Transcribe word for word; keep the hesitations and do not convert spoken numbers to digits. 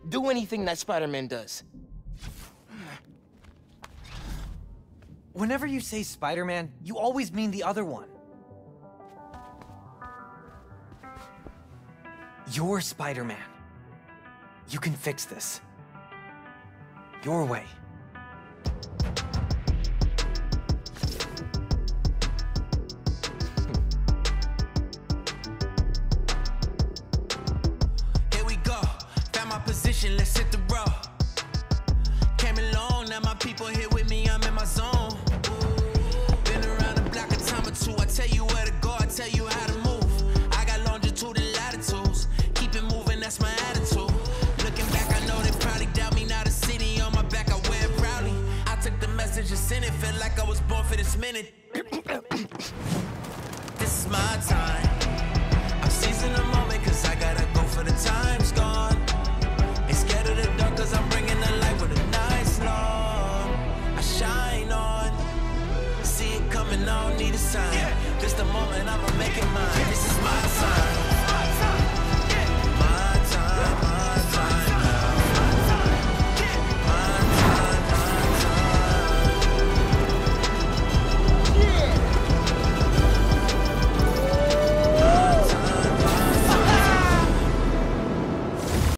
Do anything that Spider-Man does. Whenever you say Spider-Man, you always mean the other one. You're Spider-Man. You can fix this. Your way. Here we go. Found my position, let's hit the road. Came along, now my people here with me, I'm in my zone. Been around the block a time or two. I tell you where to go, I tell you how to move. I got longitude and latitudes. Keep it moving, that's my attitude. Looking back, I know they probably doubt me. Now the city on my back, I wear it proudly. I took the message and sent it, felt like I was born for this minute. This is my time. I'm seizing the moment, cause I gotta go for the time's gone. Ain't scared of the dark, cause I'm bringing the light with a nice long. I shine on. See it coming, I don't need a sign. Just a moment, I'ma make it mine. This is my time.